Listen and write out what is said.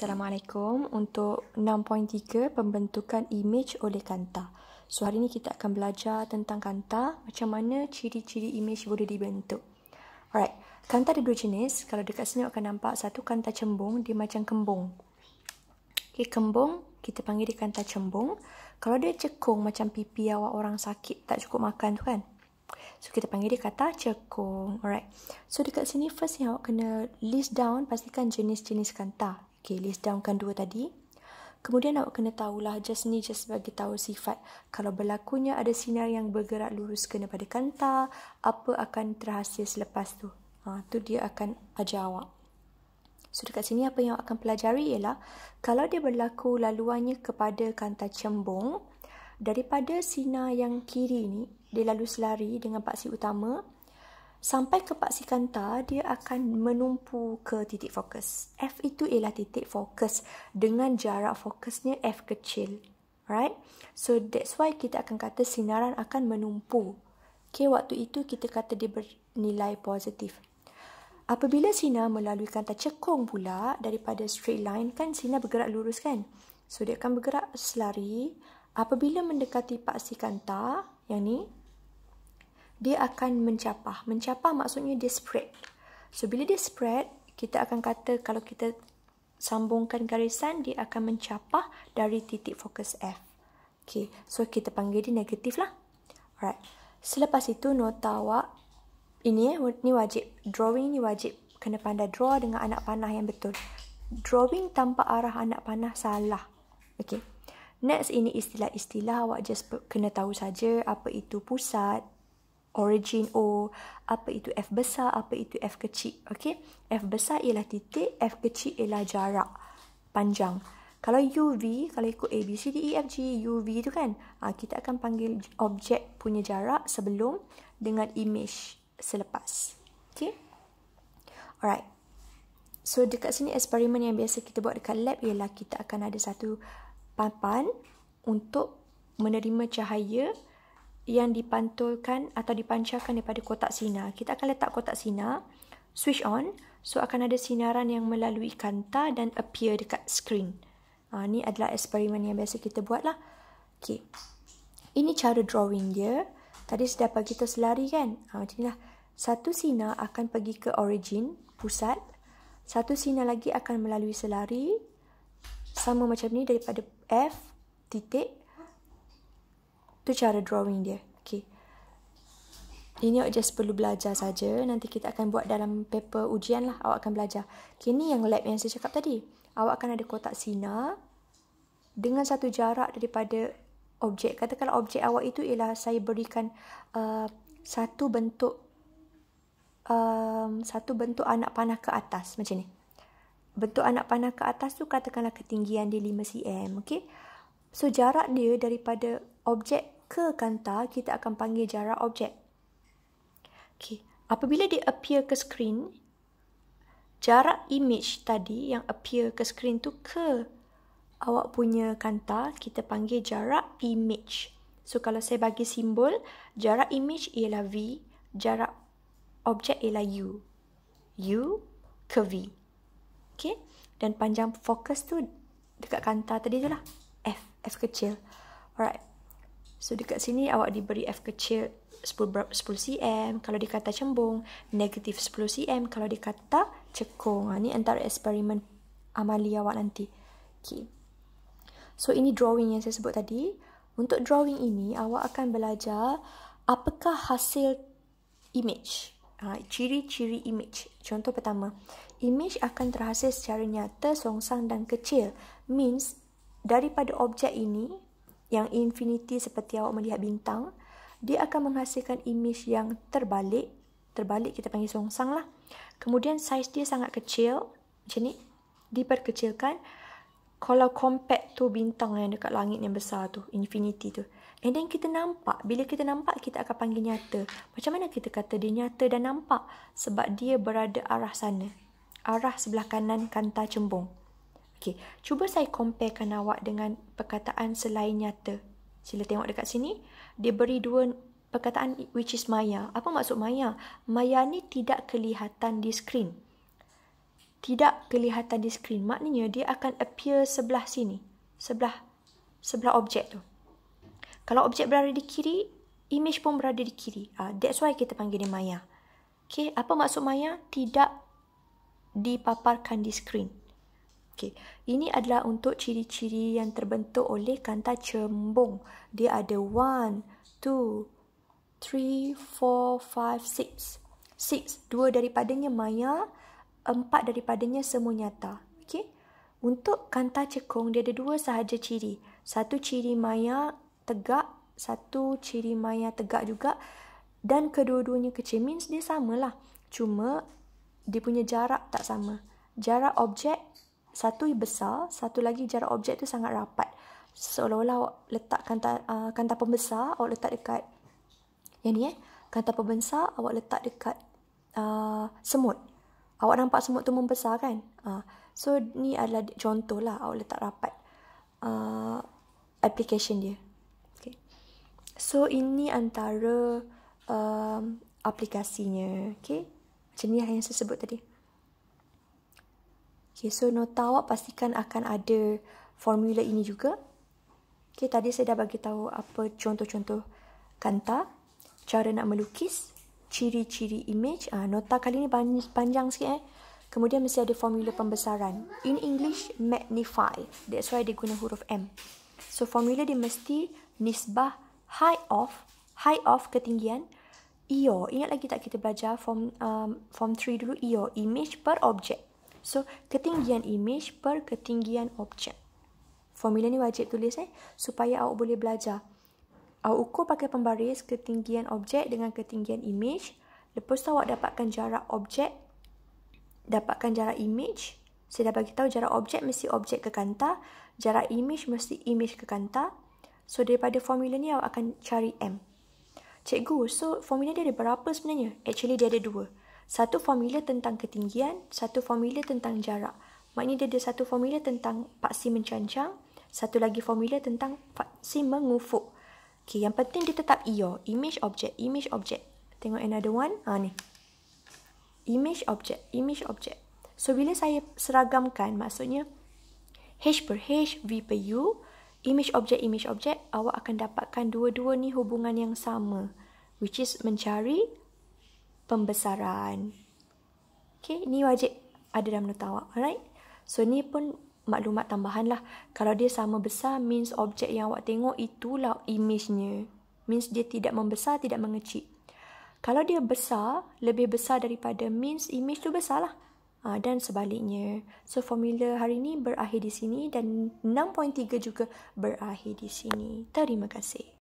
Assalamualaikum. Untuk 6.3 pembentukan imej oleh Kanta. So hari ni kita akan belajar tentang Kanta, macam mana ciri-ciri imej boleh dibentuk. Alright, Kanta ada dua jenis. Kalau dekat sini akan nampak satu Kanta cembung, dia macam kembung. Okay, kembung kita panggil dia Kanta cembung. Kalau dia cekung macam pipi awak orang sakit tak cukup makan tu kan. So kita panggil dia kata cekung. Alright. So dekat sini first yang awak kena list down, pastikan jenis-jenis Kanta. Okay, list downkan dua tadi. Kemudian awak kena tahulah just bagi tahu sifat. Kalau berlakunya ada sinar yang bergerak lurus kena pada Kanta, apa akan terhasil selepas tu. Tu dia akan ajar awak. So dekat sini apa yang awak akan pelajari ialah kalau dia berlaku laluannya kepada Kanta cembung, daripada sinar yang kiri ni dia lalu selari dengan paksi utama sampai ke paksi Kanta, dia akan menumpu ke titik fokus. F itu ialah titik fokus dengan jarak fokusnya F kecil. Right? So that's why kita akan kata sinaran akan menumpu. Okay, waktu itu kita kata dia bernilai positif. Apabila sinar melalui Kanta cekung pula, daripada straight line kan sinar bergerak lurus kan. So dia akan bergerak selari. Apabila mendekati paksi Kanta yang ni, dia akan mencapah. Mencapah maksudnya dia spread. So bila dia spread, kita akan kata kalau kita sambungkan garisan, dia akan mencapah dari titik fokus F. Okay, so kita panggil dia negatif lah. Alright. Selepas itu nota awak, ini wajib. Drawing ni wajib. Kena pandai draw dengan anak panah yang betul. Drawing tanpa arah anak panah salah. Okay. Next, ini istilah-istilah awak just kena tahu saja apa itu pusat, origin O, apa itu F besar, apa itu F kecil. Okay? F besar ialah titik, F kecil ialah jarak panjang. Kalau UV, kalau ikut A, B, C, D, E, F, G, UV tu kan, kita akan panggil objek punya jarak sebelum dengan imej selepas. Okay? Alright. So, dekat sini eksperimen yang biasa kita buat dekat lab ialah kita akan ada satu papan untuk menerima cahaya yang dipantulkan atau dipancarkan daripada kotak sinar. Kita akan letak kotak sinar, switch on, so akan ada sinaran yang melalui Kanta dan appear dekat screen. Ni adalah eksperimen yang biasa kita buat lah. Okay. Ini cara drawing dia. Tadi sudah bagi kita selari kan? Macam inilah. Satu sinar akan pergi ke origin, pusat. Satu sinar lagi akan melalui selari. Sama macam ni daripada F, titik. Tu cara drawing dia. Okay. Ini awak just perlu belajar saja. Nanti kita akan buat dalam paper ujian lah. Awak akan belajar. Okay, ni yang lab yang saya cakap tadi. Awak akan ada kotak sinar dengan satu jarak daripada objek. Katakanlah objek awak itu ialah saya berikan satu bentuk anak panah ke atas. Macam ni. Bentuk anak panah ke atas tu katakanlah ketinggian dia 5 cm. Okay? So jarak dia daripada objek ke Kanta, kita akan panggil jarak objek. Okay. Apabila dia appear ke screen, jarak imej tadi yang appear ke screen tu ke awak punya Kanta, kita panggil jarak imej. So kalau saya bagi simbol, jarak imej ialah V, jarak objek ialah U. U ke V. Okay? Dan panjang fokus tu dekat Kanta tadi tu lah. F kecil. Alright. So dekat sini awak diberi F kecil 10 cm. Kalau di Kanta cembung, negatif 10 cm. Kalau di Kanta cekung. Ni antara eksperimen amali awak nanti. Okay. So ini drawing yang saya sebut tadi. Untuk drawing ini, awak akan belajar apakah hasil imej. Ciri-ciri imej. Contoh pertama, imej akan terhasil secara nyata, songsang dan kecil. Means, daripada objek ini, yang infinity seperti awak melihat bintang, dia akan menghasilkan imej yang terbalik. Terbalik kita panggil songsang lah. Kemudian saiz dia sangat kecil. Macam ni. Diperkecilkan. Kalau compact tu bintang yang dekat langit yang besar tu. Infinity tu. And then kita nampak. Bila kita nampak, kita akan panggil nyata. Macam mana kita kata dia nyata dan nampak? Sebab dia berada arah sana. Arah sebelah kanan Kanta cembung. Okay. Cuba saya comparekan awak dengan perkataan selain nyata. Sila tengok dekat sini. Dia beri dua perkataan which is maya. Apa maksud maya? Maya ni tidak kelihatan di skrin. tidak kelihatan di skrin. Maknanya dia akan appear sebelah sini. Sebelah objek tu. Kalau objek berada di kiri, image pun berada di kiri. That's why kita panggil dia maya. Okay, apa maksud maya? Tidak dipaparkan di skrin. Okay, ini adalah untuk ciri-ciri yang terbentuk oleh kanta cembung. Dia ada 1, 2, 3, 4, 5, 6. 6, 2 daripadanya maya, 4 daripadanya semu nyata. Okay? Untuk kanta cekung, dia ada 2 sahaja ciri. Satu ciri maya tegak, satu ciri maya tegak juga. Dan kedua-duanya kecil. Means dia samalah. Cuma dia punya jarak tak sama. Jarak objek, satu besar, satu lagi jarak objek tu sangat rapat. Seolah-olah awak letak kanta pembesar, awak letak dekat yang ni kanta pembesar, awak letak dekat semut. Awak nampak semut tu membesar kan? So, ni adalah contoh lah awak letak rapat application dia. Okay. So, ini antara aplikasinya. Okay. Macam ni yang saya sebut tadi. Okay, so nota awak pastikan akan ada formula ini juga. Okay, tadi saya dah bagi tahu apa contoh-contoh kanta, cara nak melukis, ciri-ciri image. Nota kali ni panjang sikit Kemudian mesti ada formula pembesaran. In English, magnify. That's why dia guna huruf M. So, formula dia mesti nisbah height of ketinggian, IO. Ingat lagi tak kita belajar form 3 dulu, IO, image per objek. So, ketinggian image per ketinggian objek. Formula ni wajib tulis supaya awak boleh belajar. Awak ukur pakai pembaris ketinggian objek dengan ketinggian image. Lepas tu awak dapatkan jarak objek, dapatkan jarak image. Saya dah bagi tahu jarak objek mesti objek ke kanta, jarak image mesti image ke kanta. So, daripada formula ni awak akan cari M. Cikgu, so formula dia ada berapa sebenarnya? Actually, dia ada 2. Satu formula tentang ketinggian, satu formula tentang jarak. Maknanya dia ada satu formula tentang paksi mencancang, satu lagi formula tentang paksi mengufuk. Okay, yang penting dia tetap IO, image object, image object. Tengok another one, ni. Image object, image object. So, bila saya seragamkan, maksudnya H per H, V per U, image object, awak akan dapatkan dua-dua ni hubungan yang sama. Which is mencari pembesaran. Okay, ni wajib ada dalam nota awak. Alright? So, ni pun maklumat tambahan lah. Kalau dia sama besar, means objek yang awak tengok itulah image-nya. Means dia tidak membesar, tidak mengecil. Kalau dia besar, lebih besar daripada means image tu besar lah. Dan sebaliknya. So, formula hari ni berakhir di sini dan 6.3 juga berakhir di sini. Terima kasih.